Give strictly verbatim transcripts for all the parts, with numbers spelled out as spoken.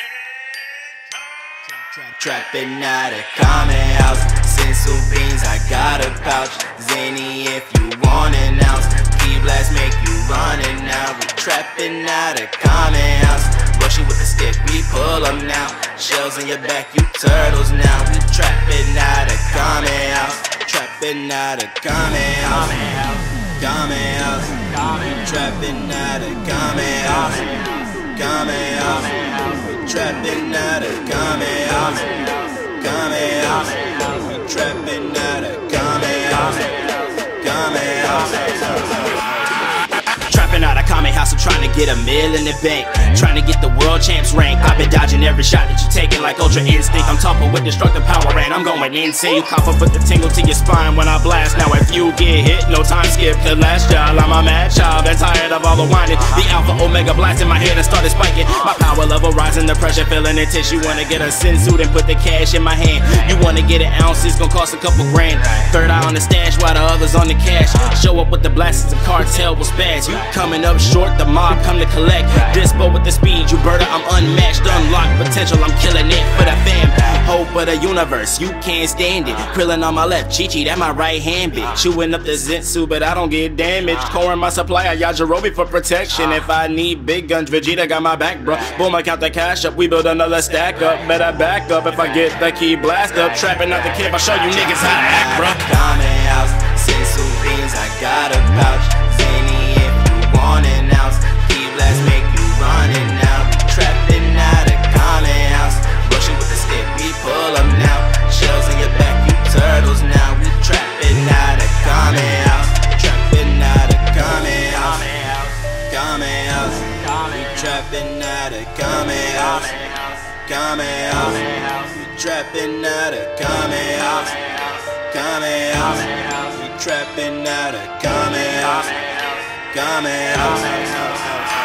Trapping out of Kame house, senzu beans, I got a pouch. Zany if you want an ounce. Key blast make you running now. We trapping out of Kame house. Rush you with the stick, we pull them now. Shells in your back, you turtles now. We trapping out of Kame house. Trapping out of Kame house. Kame house. We trapping out of Kame house. Kame house. We trapping out of Kame house. Kame house. We trapping out of Kame house. Kame house. Trapping out of Kame house, I'm trying to get a mill in the bank. Trying to get the world champs rank. I've been dodging every shot that you taking like Ultra Instinct. I'm tougher with destructive power and I'm going insane. You cough up with the tingle to your spine when I blast. Now if you get hit, no time skip. Cause last y'all, I'm a mad child. Been tired of all the whining. The alpha omega blast in my head and started spiking. My power level rising, the pressure feeling intense. You wanna get a senzu and put the cash in my hand. You wanna get an ounce, it's gonna cost a couple grand. Third eye on the stash while the others on the cash. Show up with the blasts, the cartel will spaz. You coming up short, the mob come to collect. Dispo with the speed, you birder, I'm unmatched. Unlocked potential, I'm killing it for the fam. Hope of the universe, you can't stand it. Krillin on my left, Chi-Chi, that my right hand bitch. Chewing up the Zensu, but I don't get damaged. Coring my supply, I Yajirobe for protection. If I need big guns, Vegeta got my back, bro. Boom, I count the cash up, we build another stack up. Better back up if I get the key blast up. Trapping out the kid, I'll show you niggas how to act, bro. Kame house, senzu beans, I got a pouch. Zany if you want an ounce. Key blast make you running now. We trapping out of Kame house. Rushing with the stick, we pull them now. Shells in your back, you turtles now. We trapping out of Kame house. Trapping out of Kame house. Kame house. We trapping out of Kame house. Kame house. We trapping out of Kame house. Kame house. We trapping out of Kame house. Kame house.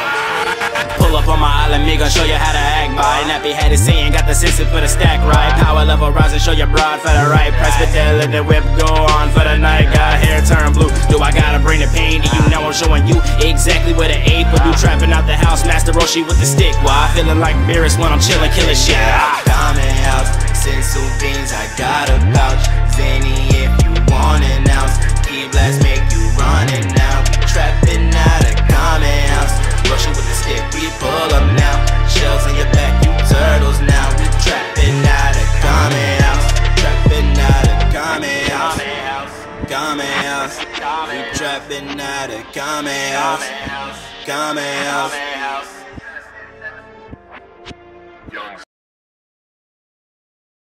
Pull up on my island, me gon' show you how to act by. Nappy had it saying, got the sense to put a stack right. Power level rising, show your broad for the right price. But then let the whip go on for the night. Got hair turn blue, do I gotta bring the pain to you? Now I'm showing you exactly what an ape will do. Trapping out the house, Master Roshi with the stick. Why? Feeling like Beerus when I'm chillin', killing shit. Kame house, senzu beans, I got a pouch. Zany if you want an ounce. Key blast make you running now. We trapping out of Kame house. Rushing with the stick, we pull them now. Shells in your back, you turtles now. We trapping out of Kame house. Trapping out of Kame house. Kame house. We trapping out of Kame house. Kame house.